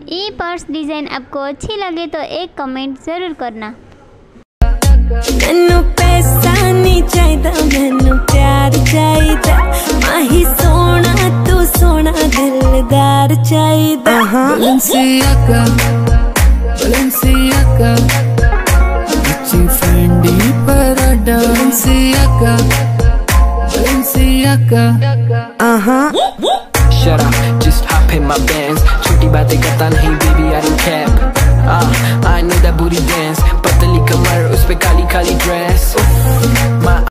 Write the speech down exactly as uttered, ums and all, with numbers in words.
ये purse design आपको अच्छी लगे तो एक कमेंट जरूर करना। मैनू पैसा नहीं चाहिदा, मैनू प्यार चाहिदा, माही सोना तू सोना दिलदार चाहिदा। Balenciaga, Balenciaga, Gucci, Fendi, Prada, Balenciaga, Balenciaga. Uh-huh. Shut up, just hop in my Benz. छोटी बातें करता नहीं baby, I don't care. Ah, I know that booty dance, पतली कमर उस पे काली काली dress.